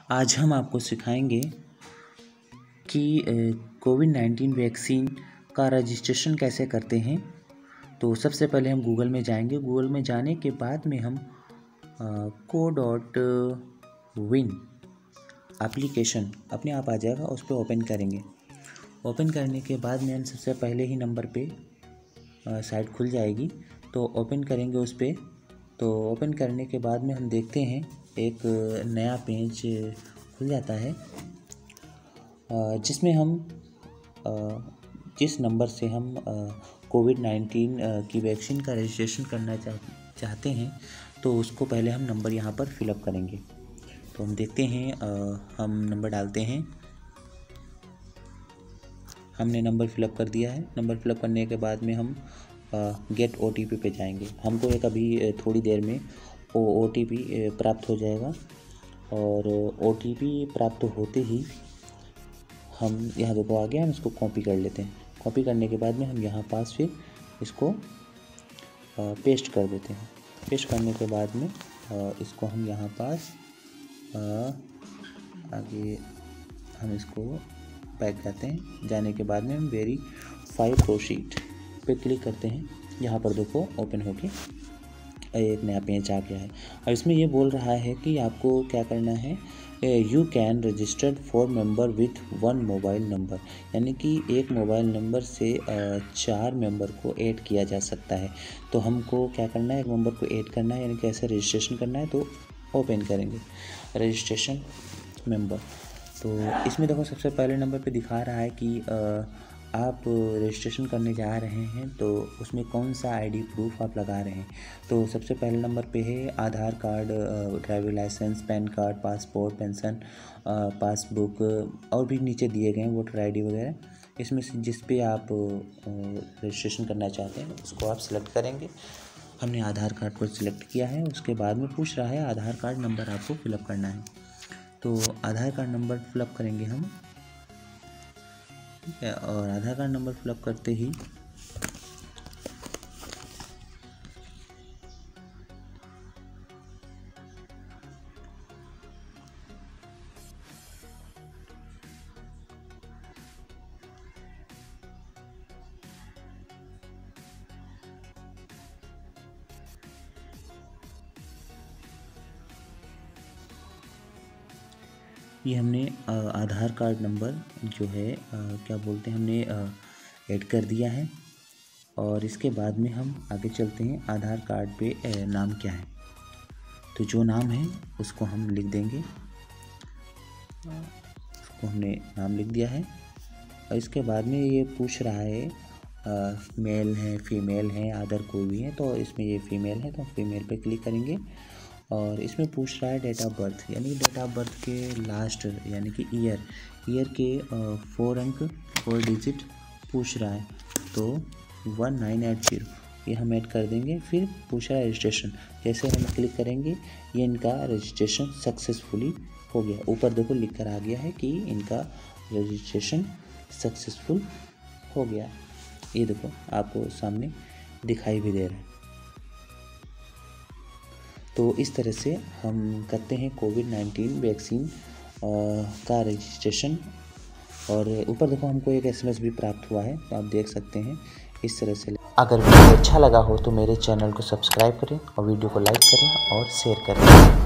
आज हम आपको सिखाएंगे कि कोविड-19 वैक्सीन का रजिस्ट्रेशन कैसे करते हैं। तो सबसे पहले हम गूगल में जाएंगे। गूगल में जाने के बाद में हम co.win एप्लीकेशन अपने आप आ जाएगा, उस पर ओपन करेंगे। ओपन करने के बाद में हम सबसे पहले ही नंबर पे साइट खुल जाएगी, तो ओपन करेंगे उस पर। तो ओपन करने के बाद में हम देखते हैं एक नया पेज खुल जाता है, जिसमें हम जिस नंबर से हम कोविड-19 की वैक्सीन का रजिस्ट्रेशन करना चाहते हैं, तो उसको पहले हम नंबर यहाँ पर फिलअप करेंगे। तो हम देखते हैं, हम नंबर डालते हैं। हमने नंबर फिलअप कर दिया है। नंबर फिलअप करने के बाद में हम गेट OTP पे जाएंगे। हमको एक अभी थोड़ी देर में OTP प्राप्त हो जाएगा, और OTP प्राप्त होते ही हम यहाँ देखो आ गया, हम इसको कॉपी कर लेते हैं। कॉपी करने के बाद में हम यहाँ पास फिर इसको पेस्ट कर देते हैं। पेस्ट करने के बाद में इसको हम यहाँ पास आगे हम इसको बैक जाते हैं। जाने के बाद में हम वेरीफाई प्रोसीड पे क्लिक करते हैं। यहाँ पर देखो ओपन होके एक नया पेज आ गया है, और इसमें ये बोल रहा है कि आपको क्या करना है। You can registered 4 member with 1 mobile number, यानी कि एक मोबाइल नंबर से 4 मेंबर को ऐड किया जा सकता है। तो हमको क्या करना है, एक मेंबर को ऐड करना है, यानी कि ऐसे रजिस्ट्रेशन करना है। तो ओपन करेंगे रजिस्ट्रेशन मेंबर। तो इसमें देखो सबसे पहले नंबर पे दिखा रहा है कि आप रजिस्ट्रेशन करने जा रहे हैं, तो उसमें कौन सा ID प्रूफ आप लगा रहे हैं। तो सबसे पहले नंबर पे है Aadhaar card, driving licence, pan card, passport, pension, passbook, और भी नीचे दिए गए हैं वोटर ID वगैरह। इसमें से जिस पे आप रजिस्ट्रेशन करना चाहते हैं उसको आप सिलेक्ट करेंगे। हमने आधार कार्ड को सिलेक्ट किया है। उसके बाद में पूछ रहा है आधार कार्ड नंबर आपको फिलअप करना है। तो आधार कार्ड नंबर फिलअप करेंगे हम, ठीक है। और आधार कार्ड नंबर फिलअप करते ही ये हमने आधार कार्ड नंबर जो है क्या बोलते हैं, हमने ऐड कर दिया है। और इसके बाद में हम आगे चलते हैं। आधार कार्ड पे नाम क्या है, तो जो नाम है उसको हम लिख देंगे। उसको हमने नाम लिख दिया है। और इसके बाद में ये पूछ रहा है मेल है, फीमेल है, अदर कोई भी है। तो इसमें ये फीमेल है, तो फीमेल पे क्लिक करेंगे। और इसमें पूछ रहा है डेट ऑफ बर्थ, यानी डेट ऑफ बर्थ के लास्ट यानी कि ईयर के 4 अंक 4 डिजिट पूछ रहा है। तो 1980 ये हम ऐड कर देंगे। फिर पूछ रहा है रजिस्ट्रेशन, जैसे हम क्लिक करेंगे ये इनका रजिस्ट्रेशन सक्सेसफुली हो गया। ऊपर देखो लिख कर आ गया है कि इनका रजिस्ट्रेशन सक्सेसफुल हो गया। ये देखो आपको सामने दिखाई भी दे रहा है। तो इस तरह से हम करते हैं कोविड-19 वैक्सीन का रजिस्ट्रेशन। और ऊपर देखो हमको एक SMS भी प्राप्त हुआ है, तो आप देख सकते हैं इस तरह से। अगर वीडियो अच्छा लगा हो तो मेरे चैनल को सब्सक्राइब करें और वीडियो को लाइक करें और शेयर करें।